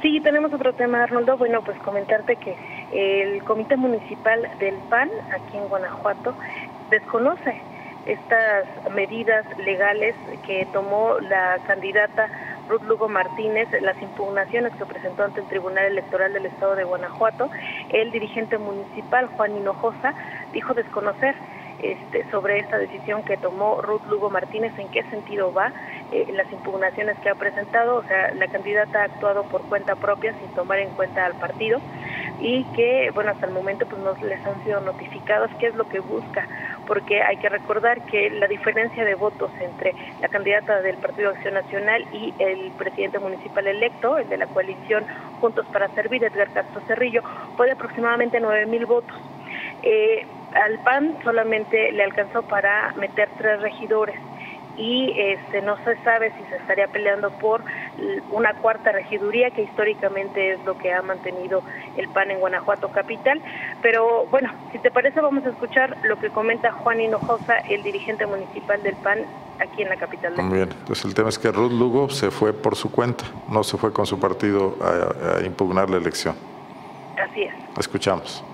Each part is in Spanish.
Sí, tenemos otro tema, Arnoldo. Bueno, pues comentarte que el Comité Municipal del PAN, aquí en Guanajuato, desconoce estas medidas legales que tomó la candidata Ruth Lugo Martínez, las impugnaciones que presentó ante el Tribunal Electoral del Estado de Guanajuato. El dirigente municipal, Juan Hinojosa, dijo desconocer sobre esta decisión que tomó Ruth Lugo Martínez, en qué sentido va, las impugnaciones que ha presentado. O sea, la candidata ha actuado por cuenta propia sin tomar en cuenta al partido, y que, bueno, hasta el momento pues no les han sido notificados qué es lo que busca, porque hay que recordar que la diferencia de votos entre la candidata del Partido Acción Nacional y el presidente municipal electo, el de la coalición Juntos para Servir, Edgar Castro Cerrillo, fue de aproximadamente 9,000 votos. Al PAN solamente le alcanzó para meter 3 regidores, y no se sabe si se estaría peleando por una 4ª regiduría, que históricamente es lo que ha mantenido el PAN en Guanajuato capital. Pero bueno, si te parece, vamos a escuchar lo que comenta Juan Hinojosa, el dirigente municipal del PAN aquí en la capital. Bien, pues el tema es que Ruth Lugo se fue por su cuenta, no se fue con su partido a impugnar la elección. Así es. Escuchamos.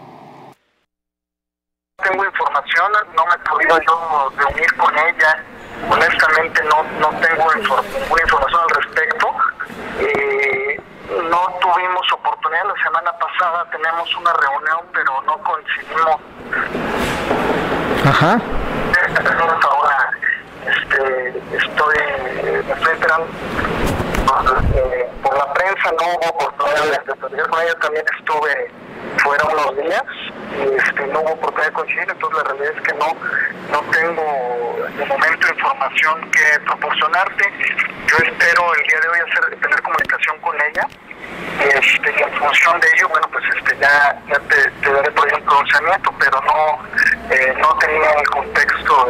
Tengo información, no me he podido yo reunir con ella, honestamente no tengo ninguna información al respecto. No tuvimos oportunidad, la semana pasada tenemos una reunión, pero no coincidimos. Ajá. Ahora me estoy enterando por la prensa, no hubo oportunidad de platicar con ella. También estuve fuera unos días y no hubo oportunidad de coincidir. Entonces la realidad es que no tengo de momento información que proporcionarte. Yo espero el día de hoy tener comunicación con ella, y en función de ello, bueno, pues ya te daré por ahí un pronunciamiento, pero no tenía el contexto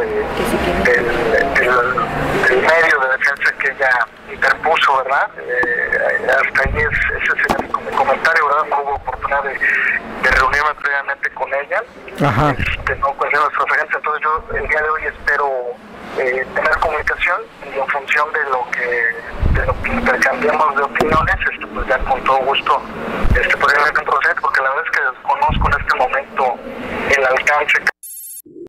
del medio de defensa que ella interpuso, ¿verdad? Hasta ahí ese sería mi comentario, ¿verdad? No hubo oportunidad de reunirme previamente con ella. Ajá. No coinciden nuestras agencias. Entonces yo el día de hoy espero tener comunicación, y en función de lo que intercambiamos de opiniones, pues ya con todo gusto